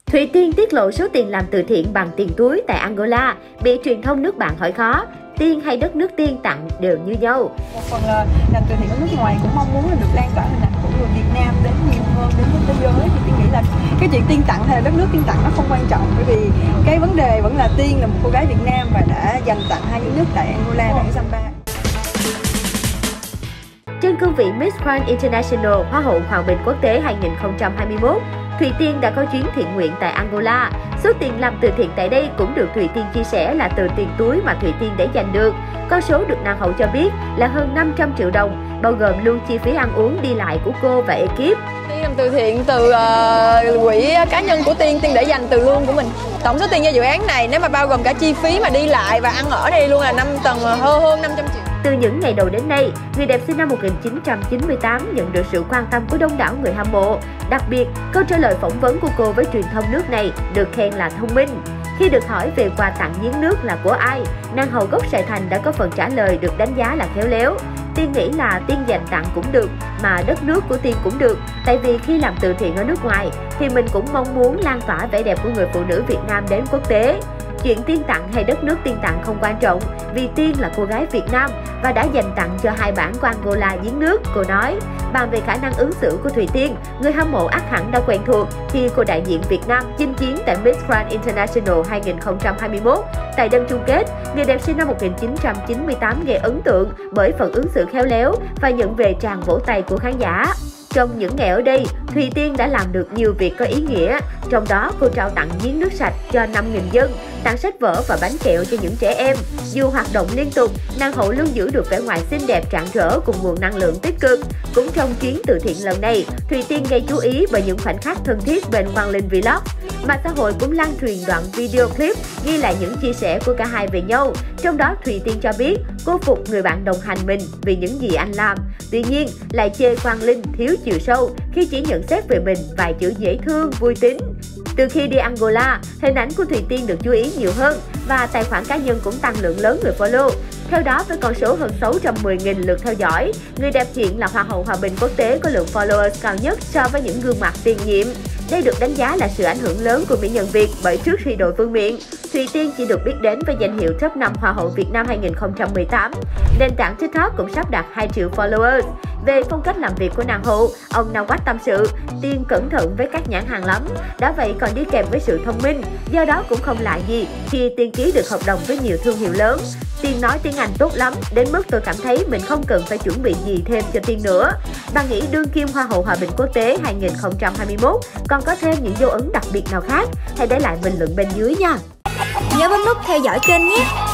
Thủy Tiên tiết lộ số tiền làm từ thiện bằng tiền túi tại Angola, bị truyền thông nước bạn hỏi khó. Tiên hay đất nước Tiên tặng đều như nhau. Một phần là làm từ thiện ở nước ngoài cũng mong muốn là được lan tỏa hình ảnh của người Việt Nam đến nhiều hơn, đến với thế giới. Thì Tiên nghĩ là cái chuyện Tiên tặng hay là đất nước Tiên tặng nó không quan trọng, bởi vì cái vấn đề vẫn là Tiên là một cô gái Việt Nam và đã dành tặng hai những nước tại Angola và Zambia. Trên cương vị Miss Grand International Hoa hậu Hòa bình quốc tế 2021, Thủy Tiên đã có chuyến thiện nguyện tại Angola. Số tiền làm từ thiện tại đây cũng được Thủy Tiên chia sẻ là từ tiền túi mà Thủy Tiên để dành được. Con số được nàng hậu cho biết là hơn 500 triệu đồng, bao gồm luôn chi phí ăn uống đi lại của cô và ekip. Tiên làm từ thiện từ quỹ cá nhân của Tiên để dành từ lương của mình. Tổng số tiền cho dự án này nếu mà bao gồm cả chi phí mà đi lại và ăn ở đây luôn là 5 tầng hơn 500 triệu. Từ những ngày đầu đến nay, người đẹp sinh năm 1998 nhận được sự quan tâm của đông đảo người hâm mộ. Đặc biệt, câu trả lời phỏng vấn của cô với truyền thông nước này được khen là thông minh. Khi được hỏi về quà tặng giếng nước là của ai, nàng hậu gốc Sài Thành đã có phần trả lời được đánh giá là khéo léo. Tiên nghĩ là Tiên dành tặng cũng được, mà đất nước của Tiên cũng được. Tại vì khi làm từ thiện ở nước ngoài, thì mình cũng mong muốn lan tỏa vẻ đẹp của người phụ nữ Việt Nam đến quốc tế. Chuyện Tiên tặng hay đất nước Tiên tặng không quan trọng, vì Tiên là cô gái Việt Nam và đã dành tặng cho hai bản của Angola giếng nước, cô nói. Bàn về khả năng ứng xử của Thủy Tiên, người hâm mộ ắt hẳn đã quen thuộc khi cô đại diện Việt Nam chinh chiến tại Miss Grand International 2021. Tại đêm chung kết, người đẹp sinh năm 1998 gây ấn tượng bởi phần ứng xử khéo léo và nhận về tràng vỗ tay của khán giả. Trong những ngày ở đây, Thủy Tiên đã làm được nhiều việc có ý nghĩa. Trong đó, cô trao tặng giếng nước sạch cho 5.000 dân, tặng sách vở và bánh kẹo cho những trẻ em. Dù hoạt động liên tục, nàng hậu luôn giữ được vẻ ngoài xinh đẹp rạng rỡ cùng nguồn năng lượng tích cực. Cũng trong chuyến từ thiện lần này, Thủy Tiên gây chú ý bởi những khoảnh khắc thân thiết bên Quang Linh Vlog. Mạng xã hội cũng lan truyền đoạn video clip ghi lại những chia sẻ của cả hai về nhau. Trong đó, Thủy Tiên cho biết cô phục người bạn đồng hành mình vì những gì anh làm. Tuy nhiên, lại chê Quang Linh thiếu chiều sâu khi chỉ nhận xét về mình vài chữ dễ thương, vui tính. Từ khi đi Angola, hình ảnh của Thủy Tiên được chú ý nhiều hơn và tài khoản cá nhân cũng tăng lượng lớn người follow. Theo đó, với con số hơn 610.000 lượt theo dõi, người đẹp hiện là Hoa hậu Hòa bình quốc tế có lượng followers cao nhất so với những gương mặt tiền nhiệm. Đây được đánh giá là sự ảnh hưởng lớn của mỹ nhân Việt bởi trước khi đội vương miện, Thủy Tiên chỉ được biết đến với danh hiệu top 5 Hoa hậu Việt Nam 2018. Nền tảng TikTok cũng sắp đạt 2 triệu followers. Về phong cách làm việc của nàng hậu, ông Nawat tâm sự, Tiên cẩn thận với các nhãn hàng lắm, đã vậy còn đi kèm với sự thông minh, do đó cũng không lạ gì khi Tiên ký được hợp đồng với nhiều thương hiệu lớn. Tiên nói tiếng Anh tốt lắm, đến mức tôi cảm thấy mình không cần phải chuẩn bị gì thêm cho Tiên nữa. Bạn nghĩ đương kim Hoa hậu Hòa bình quốc tế 2021 còn có thêm những dấu ấn đặc biệt nào khác? Hãy để lại bình luận bên dưới nha! Nhớ bấm nút theo dõi kênh nhé!